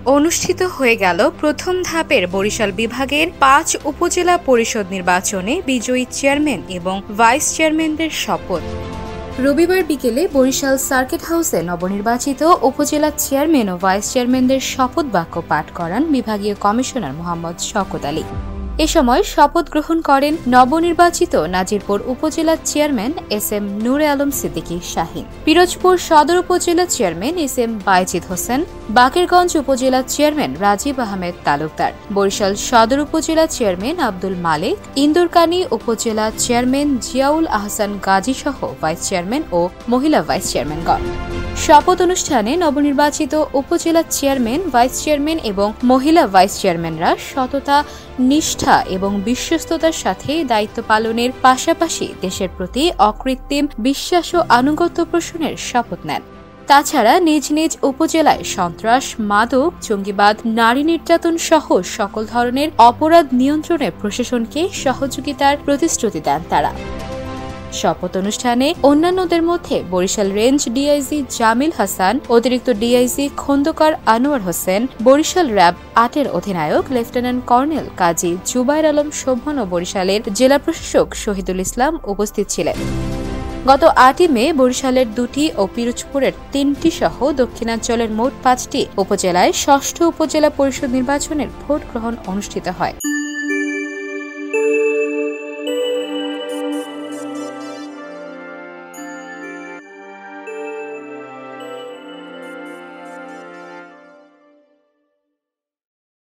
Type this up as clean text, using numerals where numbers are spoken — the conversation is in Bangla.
অনুষ্ঠিত হয়ে গেল প্রথম ধাপের বরিশাল বিভাগের ৫ উপজেলা পরিষদ নির্বাচনে বিজয়ী চেয়ারম্যান এবং ভাইস চেয়ারম্যানদের শপথ। রবিবার বিকেলে বরিশাল সার্কিট হাউসে নবনির্বাচিত উপজেলা চেয়ারম্যান ও ভাইস চেয়ারম্যানদের শপথ বাক্য পাঠ করান বিভাগীয় কমিশনার মোহাম্মদ শওকত আলী। এ সময় শপথ গ্রহণ করেন নবনির্বাচিত Nazirpur upazila chairman S M. Noore Alam Siddiqui Shaheen, Pirojpur Sadar upazila chairman S M. Bayezid Hossain, Bakerganj upazila chairman Rajib Ahmed Talukdar, Barishal Sadar upazila chairman Abdul Malik, Indurkani উপজেলা চেয়ারম্যান জিয়াউল আহসান গাজী সহ ভাইস চেয়ারম্যান ও মহিলা ভাইস চেয়ারম্যানগণ। শপথ অনুষ্ঠানে নবনির্বাচিত উপজেলা চেয়ারম্যান, ভাইস চেয়ারম্যান এবং মহিলা ভাইস চেয়ারম্যানরা সততা, নিষ্ঠা এবং বিশ্বস্ততার সাথে দায়িত্ব পালনের পাশাপাশি দেশের প্রতি অকৃত্রিম বিশ্বাস ও আনুগত্য পোষণের শপথ নেন। তাছাড়া নিজ নিজ উপজেলায় সন্ত্রাস, মাদক, জঙ্গিবাদ, নারী নির্যাতন সহ সকল ধরনের অপরাধ নিয়ন্ত্রণে প্রশাসনকে সহযোগিতার প্রতিশ্রুতি দেন তারা। শপথ অনুষ্ঠানে অন্যান্যদের মধ্যে বরিশাল রেঞ্জ ডিআইজি জামিল হাসান, অতিরিক্ত ডিআইজি খন্দকার আনোয়ার হোসেন, বরিশাল র্যাব ৮-এর অধিনায়ক লেফটেন্যান্ট কর্নেল কাজী জুবাইর আলম শোভন ও বরিশালের জেলা প্রশাসক শহীদুল ইসলাম উপস্থিত ছিলেন। গত ৮ই মে বরিশালের ২টি ও পিরোজপুরের ৩টি সহ দক্ষিণাঞ্চলের মোট ৫টি উপজেলায় ষষ্ঠ উপজেলা পরিষদ নির্বাচনের ভোট গ্রহণ অনুষ্ঠিত হয়।